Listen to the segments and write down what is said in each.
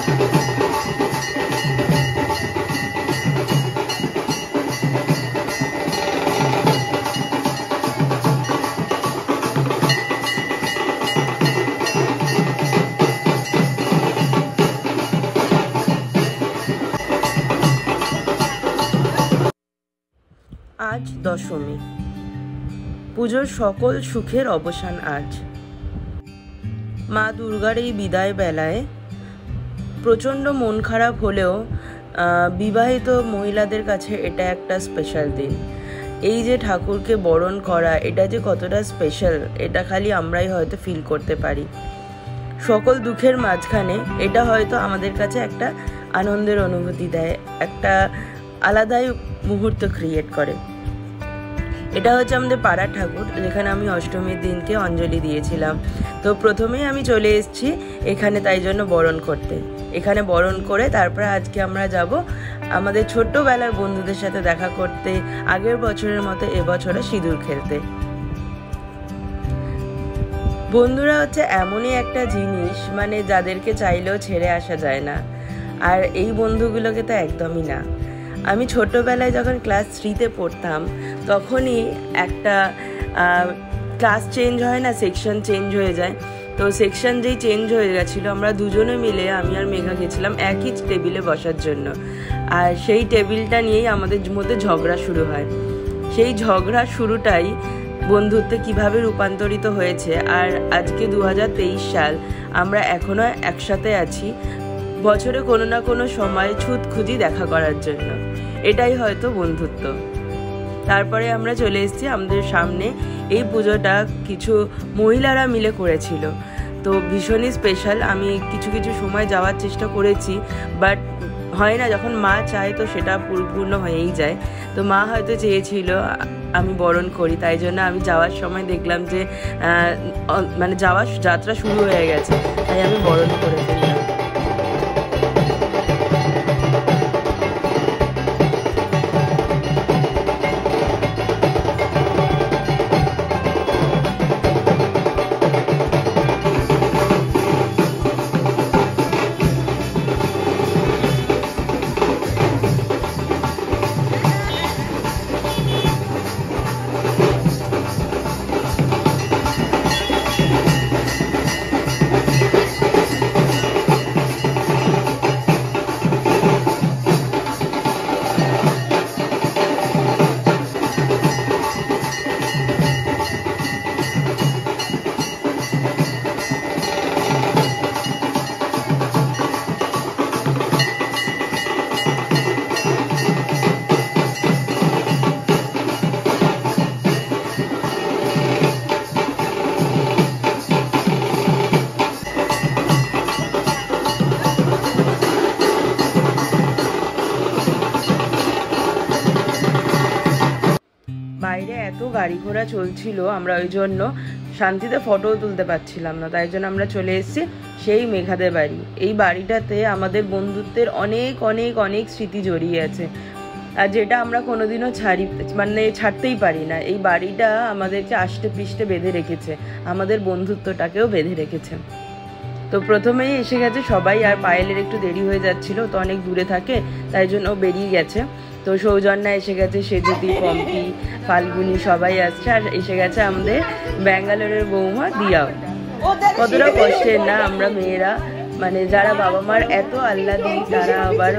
আজ দশমী, পুজোর সকল সুখের অবসান আজ। মা দুর্গার এই বিদায় বেলায় প্রচণ্ড মন খারাপ হলেও বিবাহিত মহিলাদের কাছে এটা একটা স্পেশাল দিন। এই যে ঠাকুরকে বরণ করা, এটা যে কতটা স্পেশাল এটা খালি আমরাই হয়তো ফিল করতে পারি। সকল দুঃখের মাঝখানে এটা হয়তো আমাদের কাছে একটা আনন্দের অনুভূতি দেয়, একটা আলাদাই মুহূর্ত ক্রিয়েট করে। এটা হচ্ছে আমাদের পাড়ার ঠাকুর, যেখানে আমি অষ্টমীর দিনকে অঞ্জলি দিয়েছিলাম। তো প্রথমেই আমি চলে এসেছি এখানে তাই জন্য বরণ করতে। এখানে বরণ করে তারপরে আজকে আমরা যাব আমাদের ছোট্টবেলার বন্ধুদের সাথে দেখা করতে, আগের বছরের মতো এবছরে সিঁদুর খেলতে। বন্ধুরা হচ্ছে এমনই একটা জিনিস, মানে যাদেরকে চাইলেও ছেড়ে আসা যায় না। আর এই বন্ধুগুলোকে তো একদমই না। আমি ছোট্টবেলায় যখন ক্লাস 3-তে পড়তাম তখনই একটা ক্লাস চেঞ্জ হয় না, সেকশন চেঞ্জ হয়ে যায়। তো সেকশন যেই চেঞ্জ হয়ে গেছিলো, আমরা দুজনে মিলে, আমি আর মেঘা গেছিলাম একই টেবিলে বসার জন্য। আর সেই টেবিলটা নিয়েই আমাদের মধ্যে ঝগড়া শুরু হয়। সেই ঝগড়া শুরুটাই বন্ধুত্বে কিভাবে রূপান্তরিত হয়েছে। আর আজকে 2023 সাল, আমরা এখনও একসাথে আছি, বছরে কোনো না কোনো সময় ছুত খুঁজি দেখা করার জন্য। এটাই হয়তো বন্ধুত্ব। তারপরে আমরা চলে এসেছি আমাদের সামনে। এই পুজোটা কিছু মহিলারা মিলে করেছিল, তো ভীষণই স্পেশাল। আমি কিছু কিছু সময় যাওয়ার চেষ্টা করেছি, বাট হয় না, যখন মা চায় তো সেটা পরিপূর্ণ হয়েই যায়। তো মা হয়তো চেয়েছিল আমি বরণ করি, তাই জন্য আমি যাওয়ার সময় দেখলাম যে মানে যাওয়ার যাত্রা শুরু হয়ে গেছে, তাই আমি বরণ করে ফেললাম। বাইরে এত গাড়ি ঘোড়া চলছিল, আমরা ওই জন্য শান্তিতে ফটোও তুলতে পারছিলাম না। তাই জন্য আমরা চলে এসেছি সেই মেঘাদের বাড়ি। এই বাড়িটাতে আমাদের বন্ধুত্বের অনেক অনেক অনেক স্মৃতি জড়িয়ে আছে, আর যেটা আমরা কোনোদিনও ছাড়তেই পারি না। এই বাড়িটা আমাদেরকে আষ্টে পৃষ্ঠে বেঁধে রেখেছে, আমাদের বন্ধুত্বটাকেও বেঁধে রেখেছে। তো প্রথমেই এসে গেছে সবাই, আর পায়েলের একটু দেরি হয়ে যাচ্ছিল, তো অনেক দূরে থাকে তাই জন্য ও বেরিয়ে গেছে। তো সৌজন্যা এসে গেছে, সেজুতি, পম্পি, ফাল্গুনি সবাই আসছে। আর এসে গেছে আমাদের ব্যাঙ্গালোরের বৌমা দিয়াও। কতটা কষ্টের না আমরা মেয়েরা, মানে যারা বাবা মার এত আহ্লাদি, তারা আবার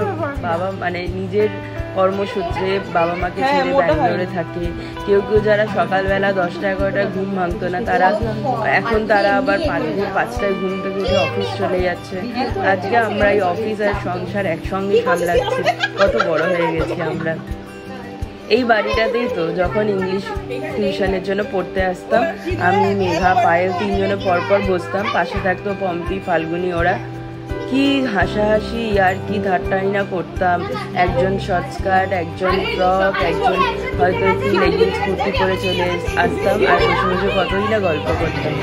নিজের কর্মসূত্রে বাবা মাকে ছেড়ে ব্যাঙ্গালোরে থাকে। কেউ কেউ যারা সকালবেলা 10টা-11টায় ঘুম ভাঙতো না, এখন তারা আবার 5টায় ঘুম থেকে উঠে অফিস চলে যাচ্ছে। আজকে আমরা এই অফিস আর সংসার একসঙ্গে সামলাচ্ছি, কত বড় হয়ে গেছি আমরা। এই বাড়িটাতেই তো যখন ইংলিশ টিউশনের জন্য পড়তে আসতাম, আমি, মেঘা, পায়েল 3জনে পরপর বসতাম, পাশে থাকতো পম্পি, ফাল্গুনি। ওরা কি হাসাহাসি আর কি ঠাট্টাই না করতাম। একজন শর্ট স্কার্ট, একজন ফ্রক, একজন হয়তো একটু লেগিংস কুর্তি করে চলে আসতাম, আর বসে বসে কতই না গল্প করতাম।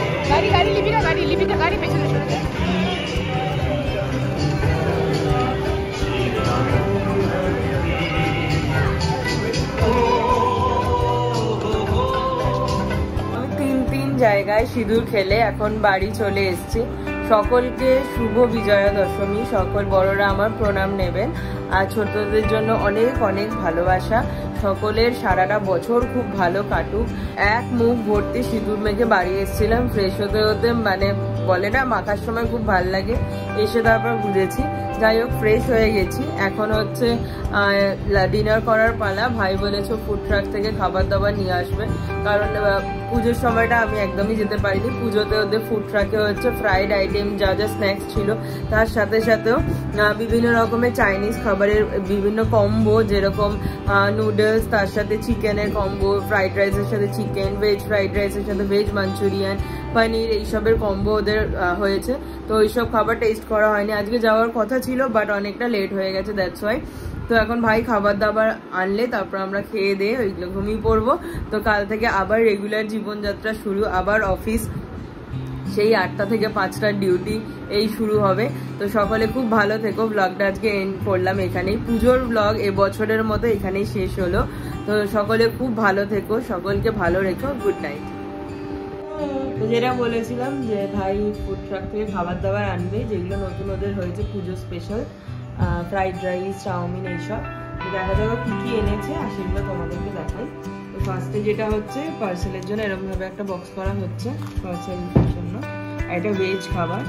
আমি 3 জায়গায় সিঁদুর খেলে এখন বাড়ি চলে এসেছি। সকলকে শুভ বিজয়া দশমী। সকল বড়রা আমার প্রণাম নেবেন, আর ছোটদের জন্য অনেক অনেক ভালোবাসা। সকলের সারাটা বছর খুব ভালো কাটুক। এক মুখ ভর্তি সিঁদুর মেখে বাড়ি এসেছিলাম, ফ্রেশ হতে হতে মানে বলে না মাখার সময় খুব ভাল লাগে, এসে তারপর বুঝেছি। যাই হোক, ফ্রেশ হয়ে গেছি। এখন হচ্ছে ডিনার করার পালা। ভাই বলেছে ফুড ট্রাক থেকে খাবার দাবার নিয়ে আসবে, কারণ পুজোর সময়টা আমি একদমই যেতে পারিনি। পুজোতে ওদের ফুড ট্রাকে হচ্ছে ফ্রাইড আইটেম যা যা স্ন্যাক্স ছিল, তার সাথে সাথেও বিভিন্ন রকমের চাইনিজ খাবারের বিভিন্ন কম্বো, যেরকম নুডলস, তার সাথে চিকেনের কম্বো, ফ্রাইড রাইসের সাথে চিকেন, ভেজ ফ্রাইড রাইসের সাথে ভেজ মাঞ্চুরিয়ান, পনির, এইসবের কম্বো ওদের হয়েছে। তো এইসব খাবার টেস্ট করা হয়নি। আজকে যাওয়ার কথা ছিল, বাট অনেকটা লেট হয়ে গেছে, দ্যাটস ওয়াই। তো এখন ভাই খাবার দাবার আনলে তারপর আমরা খেয়ে দিয়ে ওইগুলো ঘুমিয়ে পড়বো। তো কাল থেকে আবার রেগুলার জীবনযাত্রা শুরু, আবার অফিস, সেই 8টা থেকে 5টার ডিউটি এই শুরু হবে। তো সকলে খুব ভালো থেকো। ব্লগটা আজকে এন্ড করলাম এখানেই। পুজোর ব্লগ এবছরের মতো এখানেই শেষ হলো। তো সকলে খুব ভালো থেকো, সকলকে ভালো রেখো। Good night. তো যেটা বলেছিলাম যে ভাই ফুড ট্রাক থেকে খাবার দাবার আনবে, যেগুলো নতুন ওদের হয়েছে পুজো স্পেশাল, ফ্রাইড রাইস, চাউমিন, এইসব। দেখা যাবে কি কি এনেছে, আর সেগুলো তোমাদেরকে দেখাই। তো ফার্স্টে যেটা হচ্ছে পার্সেলের জন্য এরকম ভাবে একটা বক্স করা হচ্ছে পার্সেলের জন্য, এটা ভেজ খাবার।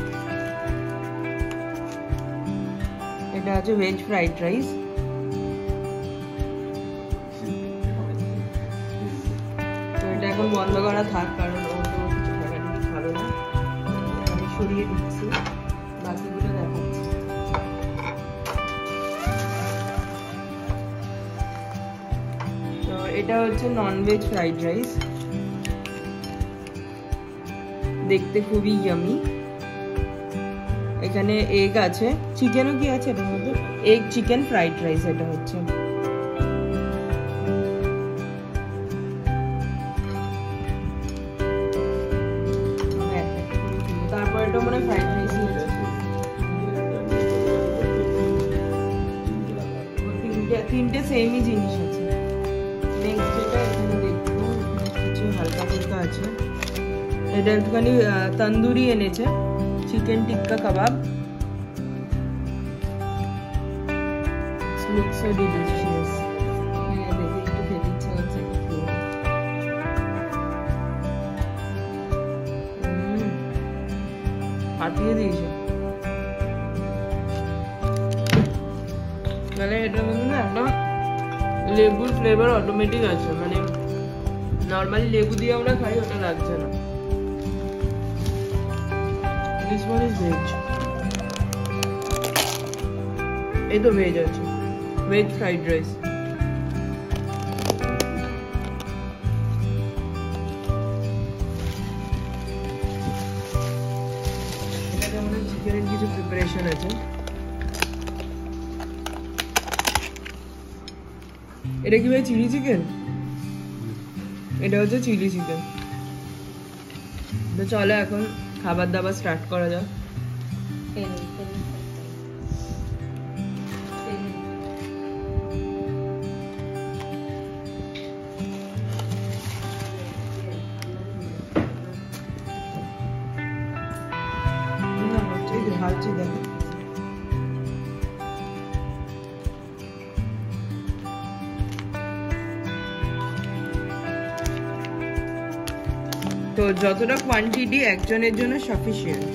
এটা হচ্ছে ভেজ ফ্রাইড রাইস। তো এটা এখন বন্ধ করা থাক, কারণ ও তো কিছু খাবারই খাবে না। আমি সরিয়ে দিচ্ছি, বাকিগুলো দেখাচ্ছি। তো এটা হচ্ছে ননভেজ ফ্রাইড রাইস, দেখতে খুবই ইয়ামি। এখানে এগ আছে, চিকেনও কি আছে এটার মধ্যে, এগ চিকেন ফ্রাইড রাইস এটা হচ্ছে। তারপর এটা মনে হয় ফ্রাইড রাইস তিনটে সেমই জিনিস আছে। নেক্সট যেটা এখানে দেখবো কিছু হালকা ফুলকা আছে। এটা একটুখানি তন্দুরি এনেছে, chicken tikka kebab. Looks so delicious. দেখে একটু খেতে ইচ্ছা হচ্ছে। হাতিয়ে দিয়েছে, মানে এটার মধ্যে না একটা লেবুর ফ্লেভার অটোমেটিক আছে, মানে নর্মালি লেবু দিয়ে আমরা খাই ওটা লাগছে না। This one is veg. এই তো ভেজ আছে, ভেজ ফ্রাইড রাইস। এটাতে আমাদের চিকেনের কিছু প্রিপারেশন আছে। এটা কি ভাই চিলি চিকেন? এটা হচ্ছে চিলি চিকেন। তো চলো এখন খাবার দাবার স্টার্ট করা যাক। ঢালছি দেখো। তো যতটা কোয়ান্টিটি একজনের জন্য সাফিসিয়েন্ট।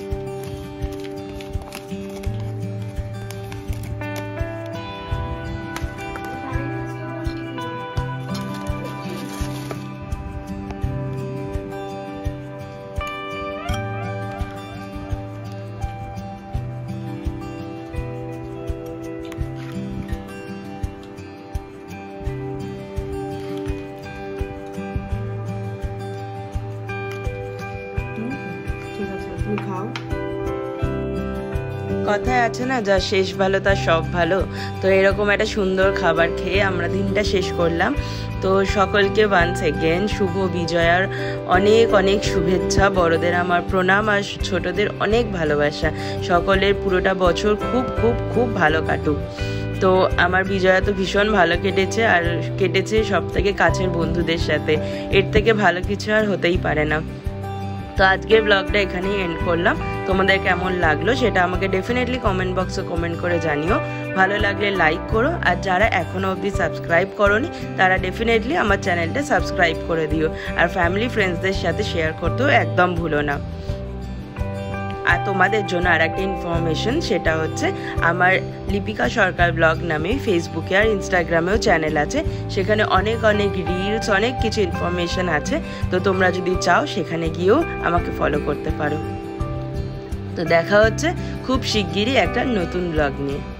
কথায় আছে না, যা শেষ ভালো তার সব ভালো। তো এরকম একটা সুন্দর খাবার খেয়ে আমরা দিনটা শেষ করলাম। তো সকলকে ওয়ান্স এগেন শুভ বিজয়ার অনেক অনেক শুভেচ্ছা। বড়দের আমার প্রণাম, আর ছোটদের অনেক ভালোবাসা। সকলের পুরোটা বছর খুব খুব খুব ভালো কাটুক। তো আমার বিজয়া তো ভীষণ ভালো কেটেছে, আর কেটেছে সব থেকে কাছের বন্ধুদের সাথে। এর থেকে ভালো কিছু আর হতেই পারে না। তো আজকের ব্লগটা এখানেই এন্ড করলাম। তোমাদের কেমন লাগলো সেটা আমাকে ডেফিনেটলি কমেন্ট বক্সে কমেন্ট করে জানিও। ভালো লাগলে লাইক করো, আর যারা এখনও অবধি সাবস্ক্রাইব করোনি তারা ডেফিনেটলি আমার চ্যানেলটা সাবস্ক্রাইব করে দিও, আর ফ্যামিলি ফ্রেন্ডসদের সাথে শেয়ার করতেও একদম ভুলো না। আর তোমাদের জন্য আর একটা ইনফরমেশন, সেটা হচ্ছে আমার লিপিকা সরকার ব্লগ নামে ফেসবুকে আর ইনস্টাগ্রামেও চ্যানেল আছে। সেখানে অনেক অনেক রিলস, অনেক কিছু ইনফরমেশন আছে। তো তোমরা যদি চাও সেখানে গিয়েও আমাকে ফলো করতে পারো। তো দেখা হচ্ছে খুব শিগগিরই একটা নতুন ব্লগ নিয়ে।